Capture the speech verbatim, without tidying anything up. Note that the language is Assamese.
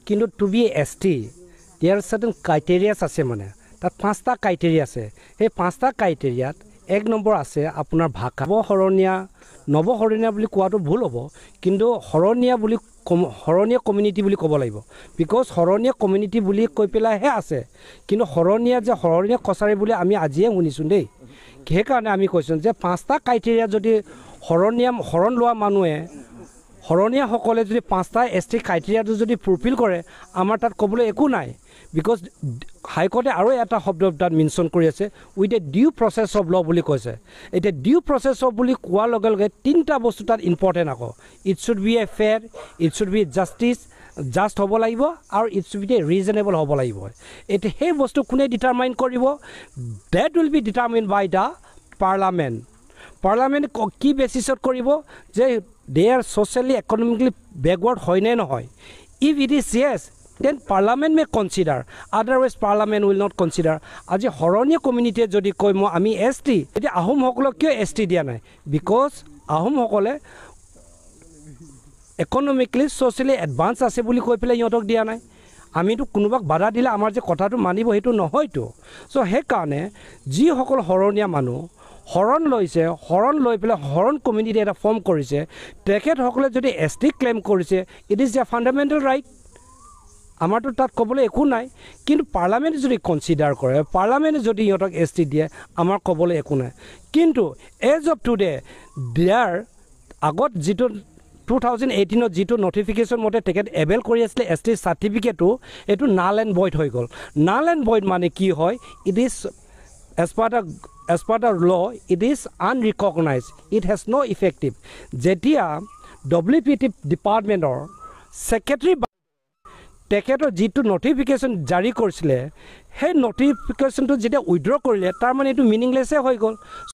কিন্তু to be S T their certain criterias আছে মানে তাত পাঁচটা ক্ৰাইটেৰিয়া আছে সেই পাঁচটা ক্ৰাইটেৰিয়াত এক নম্বৰ আছে আপোনাৰ ভাষা নৱশৰণীয়া নৱশৰণীয়া বুলি কোৱাটো ভুল হ'ব কিন্তু শৰণীয়া বুলি শৰণীয়া কমিউনিটি বুলি ক'ব লাগিব বিকজ শৰণীয়া কমিউনিটি বুলি কৈ পেলাইহে আছে কিন্তু শৰণীয়া যে শৰণীয়া কছাৰী বুলি আমি আজিয়ে শুনিছোঁ দেই সেইকাৰণে আমি কৈছোঁ যে পাঁচটা ক্ৰাইটেৰিয়া যদি শৰণীয়া শৰণ লোৱা মানুহে শৰণীয়াসকলে যদি পাঁচটা এছ টি ক্ৰাইটেৰিয়াটো যদি ফুলফিল কৰে আমাৰ তাত ক'বলৈ একো নাই বিকজ হাইকোৰ্টে আৰু এটা শব্দ তাত মেনশ্যন কৰি আছে with a due process of law বুলি কৈছে এতিয়া ডিউ প্ৰচেছ অফ বুলি কোৱাৰ লগে লগে তিনিটা বস্তু তাত ইম্পৰ্টেণ্ট আকৌ it should be a fair it should be justice just হ'ব লাগিব আৰু it should be a reasonable হ'ব লাগিব এতিয়া সেই বস্তু কোনে ডিটাৰমাইন কৰিব that will be determine by the parliament parliament কি বেচিছত কৰিব যে they are socially economically backward হয়নে নহয় if it is yes then parliament may consider otherwise parliament will not consider আজি শৰণীয়া কমিউনিটিয়ে যদি কয় মই আমি এছ টি এতিয়া আহোমসকলক কিয় এছ টি দিয়া নাই বিকজ আহোমসকলে ইকনমিকেলি ছ'চিয়েলি এডভান্স আছে বুলি কৈ পেলাই সিহঁতক দিয়া নাই আমিতো কোনোবাক বাধা দিলে আমাৰ যে কথাটো মানিব সেইটো নহয়তো চ' সেইকাৰণে যিসকল শৰণীয়া মানুহ শৰণ লৈছে শৰণ লৈ পেলাই শৰণ কমিউনিটি এটা ফৰ্ম কৰিছে তেখেতসকলে যদি এছ টি ক্লেইম কৰিছে it is a fundamental right আমাৰতো তাত ক'বলৈ একো নাই কিন্তু পাৰ্লামেণ্টে যদি কনচিডাৰ কৰে পাৰ্লামেণ্টে যদি সিহঁতক এছ টি দিয়ে আমাৰ ক'বলৈ একো নাই কিন্তু এজ অফ টুডে দিয়াৰ আগত যিটো টু থাউজেণ্ড এইটিনত যিটো নটিফিকেশ্যন মতে তেখেত এভেল কৰি আছিলে এছ টি চাৰ্টিফিকেটটো এইটো নাল এণ্ড ভইড হৈ গ'ল নাল এণ্ড ভইড মানে কি হয় it is as per the as per the law it is unrecognize it has no' effective যেতিয়া ডব্লিউ পি টি ডিপাৰ্টমেণ্টৰ ছেক্ৰেটাৰী তেখেতৰ যিটো নটিফিকেশ্যন জাৰি কৰিছিলে সেই নটিফিকেশ্যনটো যেতিয়া উইড্ৰ কৰিলে তাৰমানে এইটো মিনিংলেছে হৈ গ'ল